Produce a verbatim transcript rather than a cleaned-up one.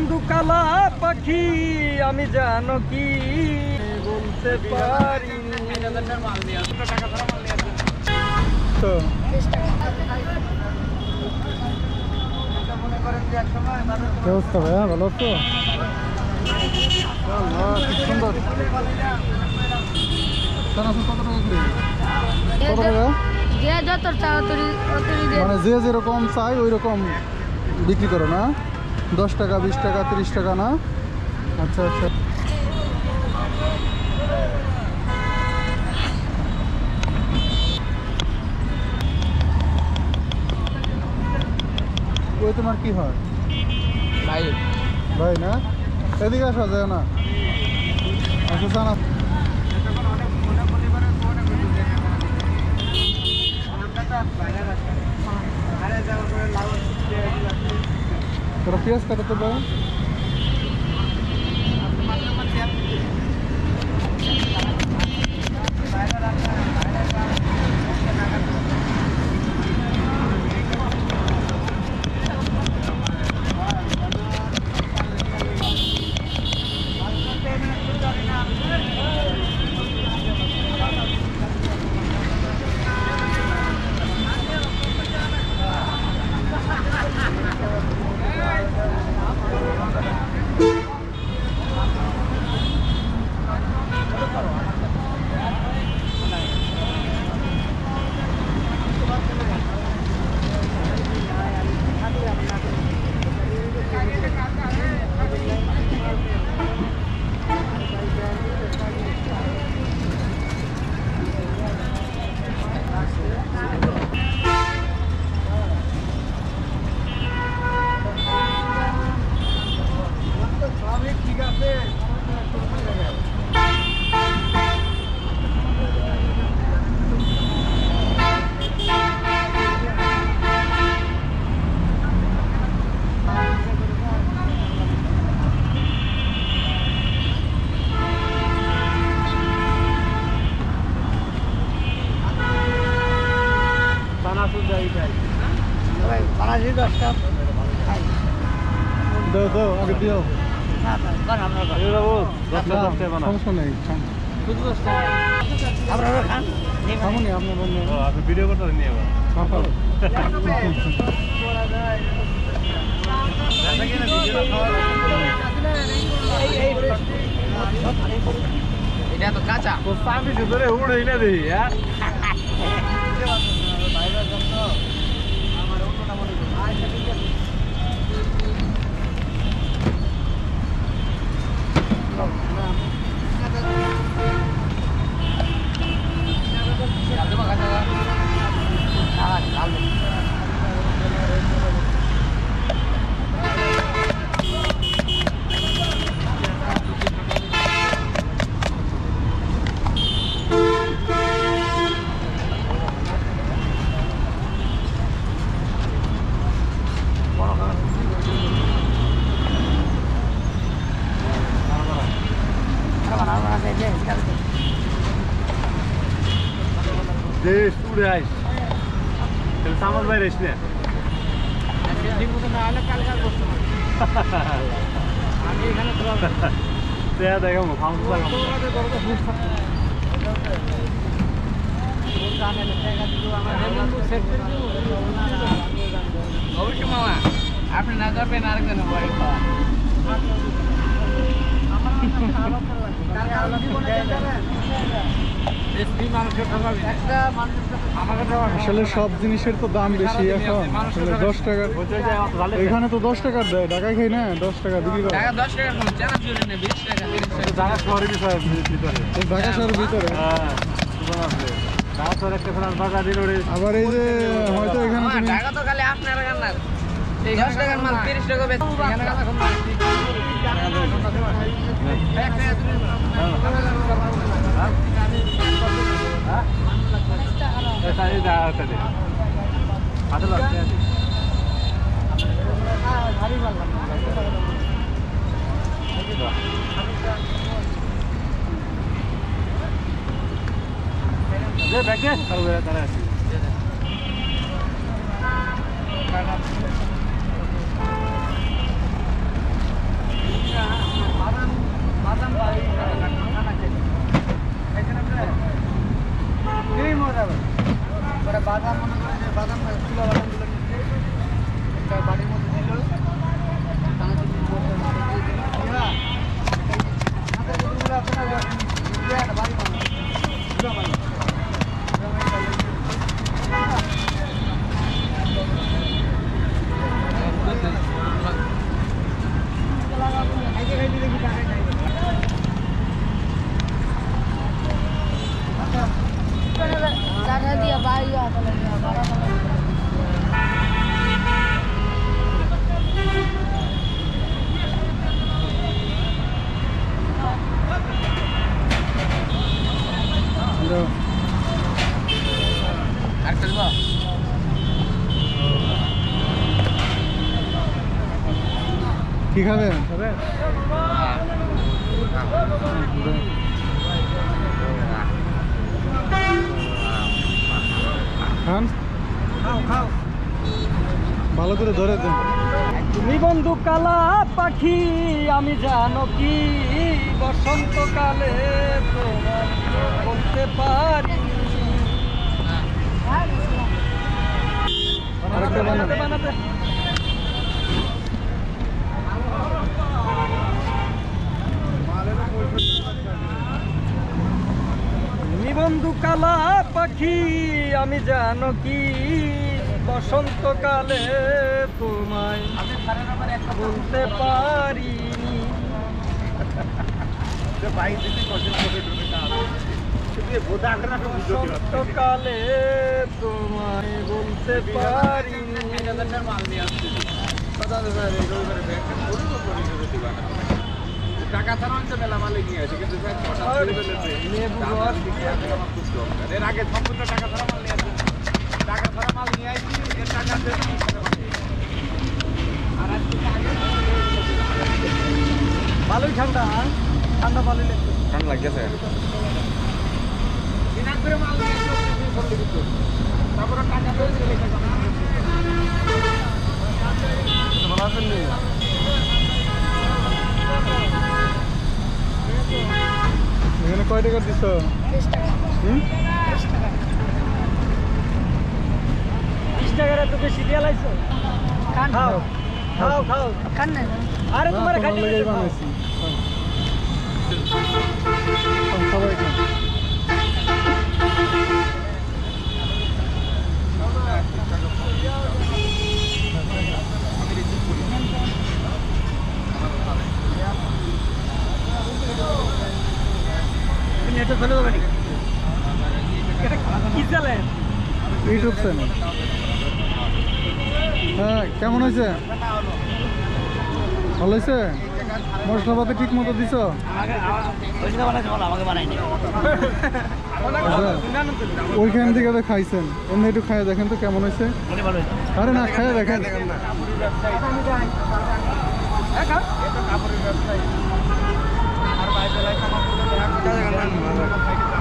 বন্ধু কালা পাখি আমি জানো কি বলতে পারি তো কি অবস্থা ভাইয়া ভালো তো সুন্দর মানে যে যেরকম চাই ওই রকম বিক্রি করো না দশ টাকা বিশ টাকা তিরিশ টাকা না আচ্ছা আচ্ছা ওই তোমার কি হয় ভাই ভাই না এদিকে আসা যায় না আচ্ছা জানা তোরা পেঁয়াজ কাটাতে পারো दो दो आगे दियो সমস্যা নেই আপনারা খান সামনে আপনি বললেন আপনি ভিডিও করতে নিয়ে আবার এটা তো কাঁচা তো সামনে ধরে উড়ে না দেই यार Guys, el estamos ver este. Digo que no habla calga gusto. আমি এখানে তো দেয়া দেখো ফাউন্ড লাগা তোরাতে করব ফুস থাকে কোন জানে লেখা দিও আমরা রেমন সেট করে দিব অবশ্য মামা আপনি না করবেন আরেকজন ভাই খাওয়া আমার ভালো লাগে কালকে আলাদা জীবনে যাবেন আসলে সব জিনিসের তো দাম বেশি এখন দশ টাকা এখানে তো দশ টাকার দেয় ঢাকায় খাই না দশ টাকা বিক্রি করে ঢাকা শহরের ভিতরে আবার এই যে হয়তো এখানে ऐसा ही जा रहा था आते लगते हैं भारी वाला ये बैठ के और वो तरह से বাদাম মনে করে যে বাদাম তুলা বাদামগুলো একটা বাড়ির মধ্যে দিল বাড়ি dia bayar kalau dia barang Hello. Arkel ba? কি খাবেন? খাবেন? খান খাও খাও ভালো করে ধরে দেন। তুমি বন্ধু কালা পাখি আমি জানো কি বসন্তকালে তোমার বলতে পারি আরেকটা বানাতে বানাতে তুমি বন্ধু কালা পাখি আমি জানো কি বসন্তকালে তোমায় বলতে পারি বসন্তকালে তোমায় বলতে পারি টাকা ছাড়া হচ্ছে মেলা মালে নিয়ে আসে কিন্তু এর আগে সম্পূর্ণ টাকা ছাড়া মাল নিয়ে আসে টাকা ছাড়া মাল নিয়ে আসি এর টাকা ভালোই ঠান্ডা ঠান্ডা ভালোই লাগছে ঠান্ডা লাগছে দিনাক করে মাল নিয়ে আসে তারপরে টাকা দিয়ে ভালো আছেন নি? এখানে কয় টাকা দিছ? হুম বিশ টাকার এত বেশি দিয়ে লাইছো খাও খাও খাও খান না আরে তোমার খাইতে লেগেই বানাইছি। খান, সবাই খান। এটা চলে যাবে নাকি এটা কি চলে ইউটিউব চ্যানেল। হ্যাঁ কেমন হয়েছে? ভালো হয়েছে? মশলাপাতি ঠিক মতো দিছ? ওইখান থেকে তো খাইছেন, এমনি একটু খাইয়ে দেখেন তো কেমন হয়েছে। আরে না খাইয়ে দেখেন। আর বাইরে